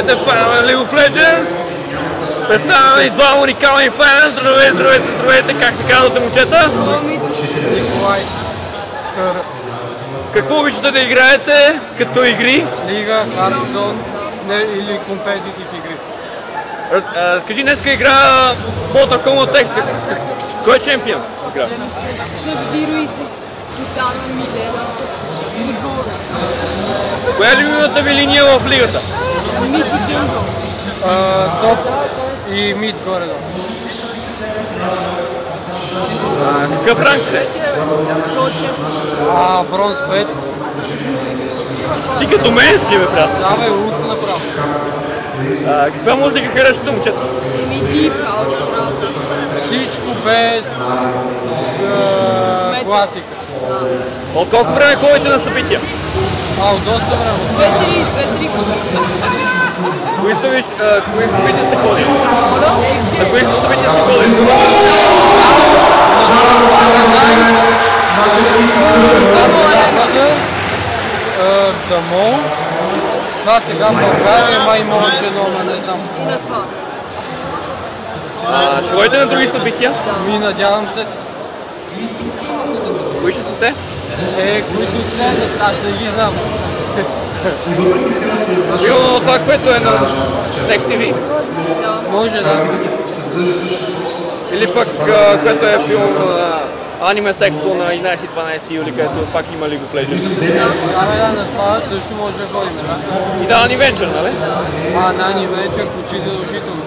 Здравейте, фенове на League of Legends! Представяме и два уникални фена. Здравейте, как се казвате, момчета? Николай. Какво обичате да играете като игри? Лига, Хардзон или компетитив игри. Скажи, днеска игра Mortal Kombat X. С кой чемпион игра? Sub-Zero и с Китана, Милена и Гора. Коя е любимата ви линия в лигата? Мид и Джунгъл. Топ и мид горе-долу. Какъв ранг сте? Бронз 5. Ти като мен си, бе, приятел. Да, бе, улта направо. Каква музика харесвате, момчета? Deep House, правда. Всичко без класика. От колко време ходите на събития? От доста време. 2-3 Кои събития сте ходили? На кои събития сте ходили? Дамо. Това сега в България май имаше номер, не знам. и на това. Ще ходите на други събития? Надявам се. Кои ще са те? Които излезат, аз не ги знам. Примерно това, което е на Next TV. Може да. Или пък, което е филм на Anime Sexpo на 11-12 юли, където пак има League of Legends. На това също може да ходим, да? И да, Анимечър, нали? На Анимечър, почти задължително.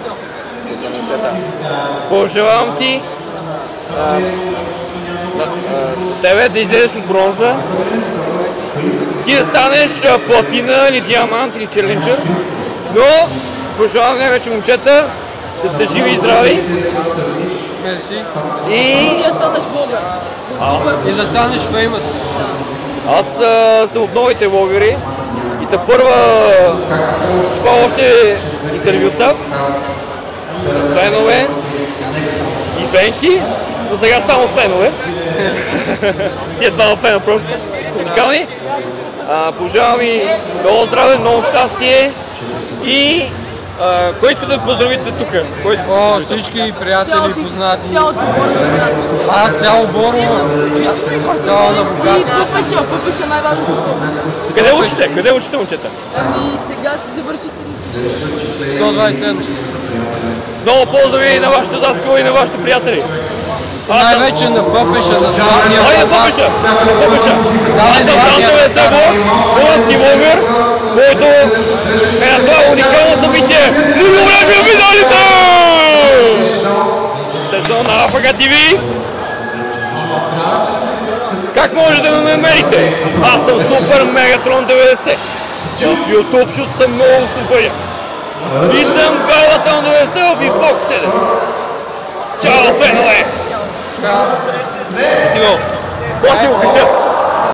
Пожелавам ти тебе да излезеш от бронза, ти да станеш платина или диамант или челенджер, но пожелавам най-вече, момчета, да сте живи и здрави. Мерси. И да станеш блогър. И да станеш феймъс. аз съм от новите блогъри и тепърва ще правя още интервюта с фенове и фенки, но сега само фенове. С тия двама фена просто са уникални. Пожелавам ви много здраве, много щастие и кой искате да поздравите тук? Всички приятели, познати. Цялото Борово. Цяло Борово. Квартала на И богата. Пъпеша най-важното. Къде учите, момчета? Сега си завърших 30. 127. Много поздрави на вашите даскали и на вашите приятели. Най-вече на Пъпеша, на Златния Ай, на Пъпеша! Аз съм Дан 90 български блогър, който е на това уникално събитие. Любовлежа медалите! Сезон на Афака ТВ. Как може да ме намерите? Аз съм Супер Мегатрон 90. В YouTube, защото съм много супер. И съм Галатон 90 в Xbox 7. Чао, фенове! Симо, какво си го кача?